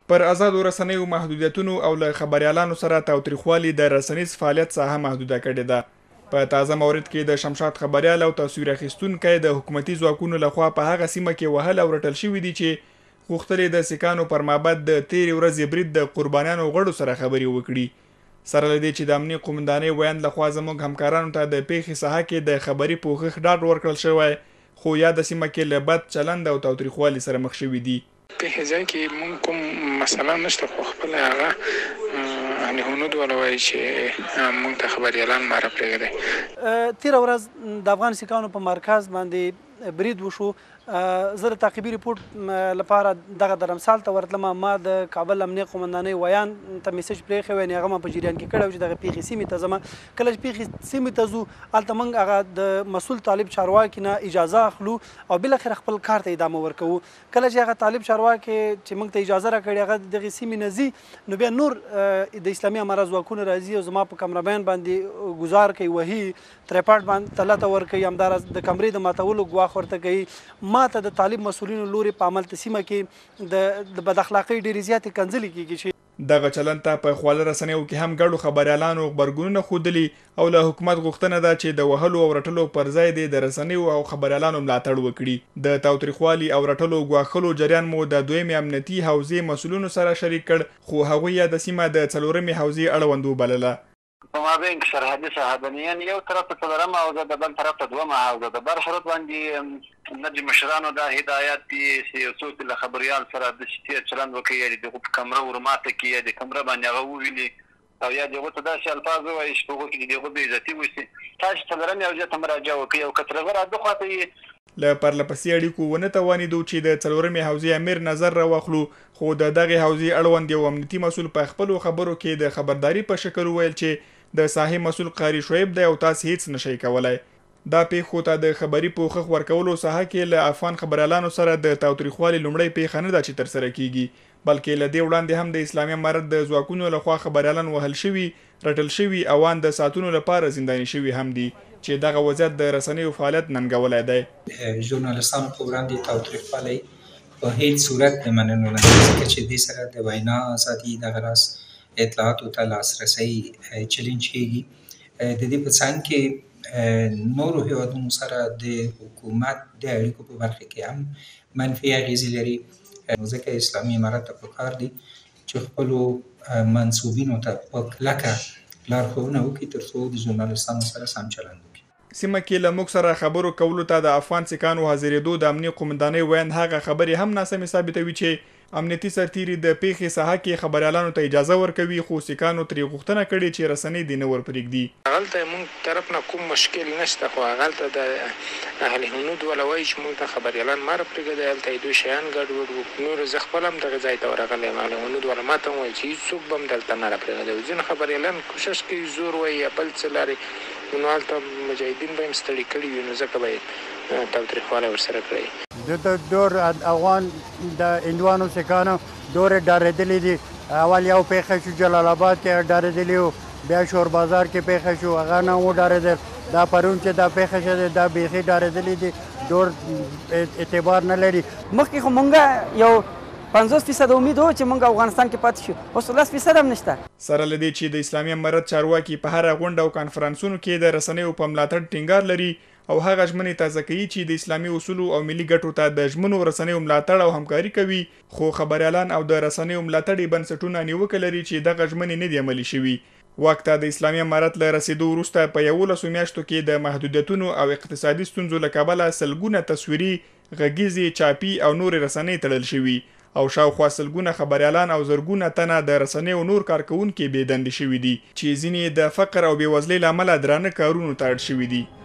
پر آزادو رسنیو محدودیتونو او له خبريالانو سره تاوتریخوالي د رسنیز فعالیت ساحه محدوده کړې ده. په تازه مورد کې د شمشاد خبريال او تصویر اخیستونکي د حکومتي ځواکونو لخوا په هغه سیمه کې وهل او رټل شوي دي چې غوښتلې د سکانو پر مابد د تیرې ورځې برید د قربانیانو غړو سره خبرې وکړي. سره له دې چې د امنیه قومندانۍ ویاند لخوا زموږ همکارانو ته د پیښې ساحه کې د خبري پوښښ ډاډ ورکړل شوی، خو یا د سیمه کې له بد چلند او تاوتریخوالي سره مخ شوي دي. پیښې ځای کې مونږ کوم مسله نشته، خو خپل هغه هنود ولا وایي چې مونږ ته خبریالان ماره پرېږدي. تېره ورځ د افغان سیکانو په مرکز باندې برید وشو. زه د تعقیبي ریپورټ لپاره دغه درمسال ته ورتلم. ما د کابل امنیه قومندانۍ ویان ته میسج پرېښی وی، هغه ما په جریان کې کړی و چې دغه پیښې سیمې ته ځم. کله چې پیښې سیمې ته ځو هلته موږ هغه د مسؤل طالب چارواکي نه اجازه اخلو او بالاخره خپل کار ته ادامه ورکوو. کله چې هغه طالب چارواکي چې موږ ته اجازه راکړې هغه دغې سیمې نه ځي، نو بیا نور د اسلامي امارت ځواکونه راځي او زما په کمربین باندې ګزار کوي، وهي تریپاټ باندې تلته ورکوي، همداراز د کمرې د ماتولو ګواښ ورته کوي. ما ته د طالب مسؤلینو لوري په عمل ته سیمه کې د بد اخلاقۍ ډېرې زیاتې کنځلې کېږي چې دغه چلند ته په خواله رسنیو کې هم ګډو خبريالانو غبرګونونه ښودلي او له حکومت غوښتنه ده چې د وهلو او رټلو پر ځای د رسنیو او خبريالانو ملاتړ وکړي. د تاوتریخوالي او رټلو غواخلو جریان مو د دویمې امنیتي حوزې مسؤلینو سره شریک کړ، خو هغوی یې د سیمه د څلورمې حوزې اړوند وبلله. په مابین کې سرحدي صحابنیان یو طرف ته څلورمه حوزه د بل طرف ته دومه حوزه د بر شرط باندې نجم مشرانو دا هدایت دي چې یو څوک له خبريال سره د شتي چلند وکړي، د کمره ورماته کې د کمره باندې هغه وویلي او یا دغه ته داسې الفاظ وایي چې هغه کې دغه بې عزتي وشي. تاسو څلورمې حوزې ته مراجعه وکړئ او که تر هغه دخواته له پرلپسې اړیکو ونه توانېدو چې د څلورمې حوزې امیر نظر راواخلو، خو د دغې حوزې اړوند یو امنیتي مسؤل په خپلو خبرو کې د خبرداري په شکل ویل چې د ساحې مسؤل قاری شعیب دی او تاسو هیڅ نشئ کولای. دا پیښو ته د خبري پوښښ ورکولو ساحه کې له افغان خبريالانو سره د تاوتریخوالي لومړی پیښه نه ده چې ترسره کیږي، بلکې له دې وړاندې هم د اسلامي امارت د ځواکونو لخوا خبريالان وهل شوي، رټل شوي او ان د ساتونو لپاره زنداني شوي هم دي، چې دغه وضعیت د رسنیو فعالیت ننګولی دی. ژورنالستانو په وړاندې تاوتریخوالی په هیڅ صورت نه منلو نه، ځکه چې دې سره د وینا ازادي دغه راز اطلاعاتو ته لاسرسی چیلنج کېږي. د دې په څنګ کې نورو هیوادونو سره د حکومت د اړیکو په برخه کې هم منفي اغېزې لري، ځکه اسلامي امارت ته پکار دي چې خپلو منصوبینو ته په کلکه لارښوونه وکړي تر څو د ژورنالستانو سره سم چلند وکړي. سیمه کې له موږ سره خبرو کولو ته د افغان سیکانو حاضرېدو د امنیه قومندانۍ ویاند هغه خبرې هم ناسمې ثابتوي چې امنیتي سرتیري د پیښې ساحه کې خبريالانو ته اجازه ورکوي، خو سیکانو ترې غوښتنه کړې چې رسنۍ دې نه ورپرېږدي. هغلته مونږ طرف نه کوم مشکل نشته، خو هغلته د اهل هنود ولا وایي چې مونږ ته خبريالان ماره پرېږدي، هلته یې دوی شیان ګډوډ وو. نور زه خپل هم دغه ځای ته ورغلی یم، اهل هنود ولا ما ته وایي چې هېڅوک به هم دلته نه راپرېږدي. ځینې خبريالان کوشش کوي زور وایي یا بل څه لارې، نو هلته مجاهدین به هم ستړي کړي وي، نو ځکه به یې تاوتریخوالی ورسره کړی. دور افغان د هندوانو سیکانو دور ډارېدلي دي. اول یو پیښه شو جلال آباد کې ډارېدلي وو، بیا شور بازار کې پیښه شو هغه نه وډارېدل. دا پرون چې دا پیښه شوې دا بیخي ډارېدلي دي، دور اعتبار نه لري. مخکې خو مونږ یو 50% امید و چې مونږ افغانستان کې پاتې شو، اوس 10% هم نشته. سره له دې چې د اسلامي امارت چارواکي په هره غونډه او کانفرانسونو کې د رسنیو په ملاتړ ټینګار لري او هغه ژمنې تازه کوي چې د اسلامي اصولو او ملي ګټو ته د ژمنو رسنیو ملاتړ او همکاري کوي، خو خبريالان او د رسنیو ملاتړي بنسټونه نیوکه لري چې دغه ژمنې نه دي عملي شوي. واک ته د اسلامي امارت له رسیدو وروسته په 11 میاشتو کې د محدودیتونو او اقتصادي ستونزو له کبله سلګونه تصویري، غږیزې، چاپي او نورې رسنۍ تړل شوي او شاوخوا سلګونه خبريالان او زرګونه تنه د رسنیو نور کارکونکي بې دندې شوي دي چې ځینې د فقر او بېوزلۍ له امله درانه کارونو ته اړ شوي دي.